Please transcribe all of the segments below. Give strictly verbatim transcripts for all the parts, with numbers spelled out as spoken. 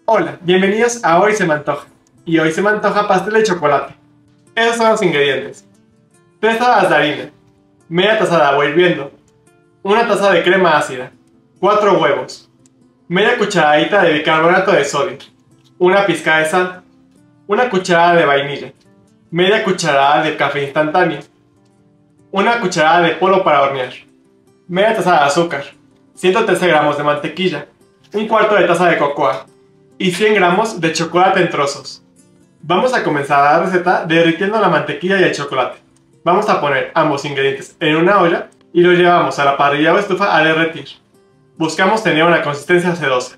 Hola, bienvenidos a Hoy se me antoja. Y hoy se me antoja pastel de chocolate. Esos son los ingredientes: tres tazas de harina, media taza de agua hirviendo, una taza de crema ácida, cuatro huevos, media cucharadita de bicarbonato de sodio, una pizca de sal, una cucharada de vainilla, media cucharada de café instantáneo, una cucharada de polvo para hornear, media taza de azúcar, ciento trece gramos de mantequilla, un cuarto de taza de cocoa y cien gramos de chocolate en trozos. Vamos a comenzar la receta derritiendo la mantequilla y el chocolate. Vamos a poner ambos ingredientes en una olla y los llevamos a la parrilla o estufa a derretir. Buscamos tener una consistencia sedosa.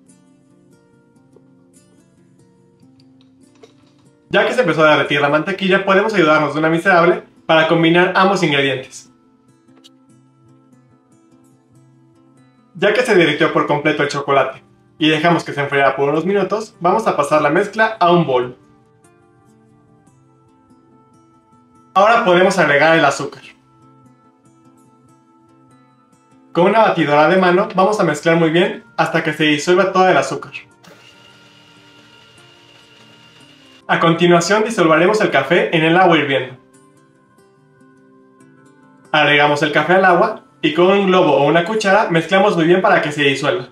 Ya que se empezó a derretir la mantequilla, podemos ayudarnos de una miserable para combinar ambos ingredientes. Ya que se derritió por completo el chocolate y dejamos que se enfriara por unos minutos, vamos a pasar la mezcla a un bol. Ahora podemos agregar el azúcar. Con una batidora de mano vamos a mezclar muy bien hasta que se disuelva todo el azúcar. A continuación disolveremos el café en el agua hirviendo. Agregamos el café al agua y con un globo o una cuchara mezclamos muy bien para que se disuelva.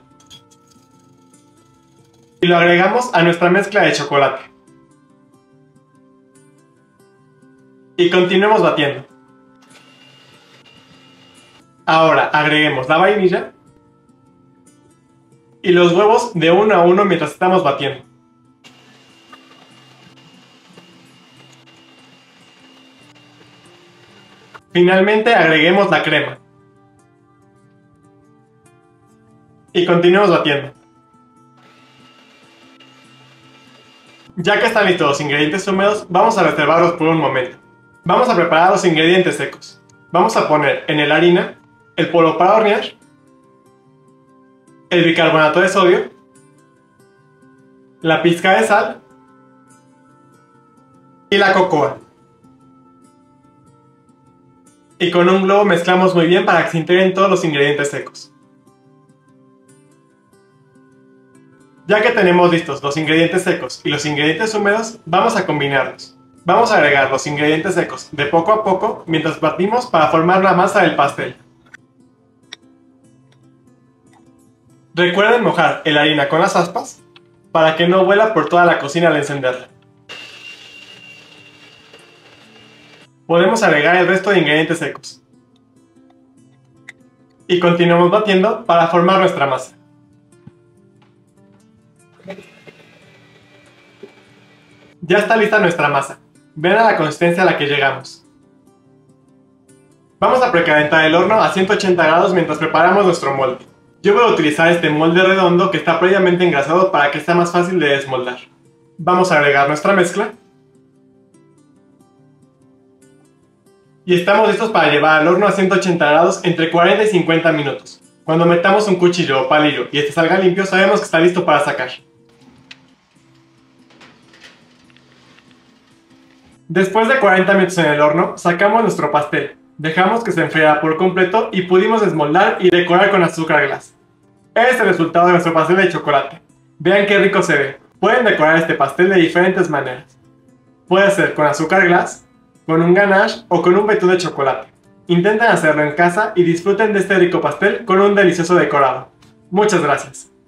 Y lo agregamos a nuestra mezcla de chocolate. Y continuemos batiendo. Ahora agreguemos la vainilla y los huevos de uno a uno mientras estamos batiendo. Finalmente agreguemos la crema. Y continuemos batiendo. Ya que están listos los ingredientes húmedos, vamos a reservarlos por un momento. Vamos a preparar los ingredientes secos. Vamos a poner en la harina el polvo para hornear, el bicarbonato de sodio, la pizca de sal y la cocoa. Y con un globo mezclamos muy bien para que se integren todos los ingredientes secos. Ya que tenemos listos los ingredientes secos y los ingredientes húmedos, vamos a combinarlos. Vamos a agregar los ingredientes secos de poco a poco mientras batimos para formar la masa del pastel. Recuerden mojar la harina con las aspas para que no vuela por toda la cocina al encenderla. Podemos agregar el resto de ingredientes secos. Y continuamos batiendo para formar nuestra masa. Ya está lista nuestra masa. Vean a la consistencia a la que llegamos. Vamos a precalentar el horno a ciento ochenta grados mientras preparamos nuestro molde. Yo voy a utilizar este molde redondo que está previamente engrasado para que sea más fácil de desmoldar. Vamos a agregar nuestra mezcla. Y estamos listos para llevar al horno a ciento ochenta grados entre cuarenta y cincuenta minutos. Cuando metamos un cuchillo o palillo y este salga limpio, sabemos que está listo para sacar. Después de cuarenta minutos en el horno, sacamos nuestro pastel. Dejamos que se enfriara por completo y pudimos desmoldar y decorar con azúcar glass. Este es el resultado de nuestro pastel de chocolate. Vean qué rico se ve. Pueden decorar este pastel de diferentes maneras. Puede ser con azúcar glass, con un ganache o con un betún de chocolate. Intenten hacerlo en casa y disfruten de este rico pastel con un delicioso decorado. Muchas gracias.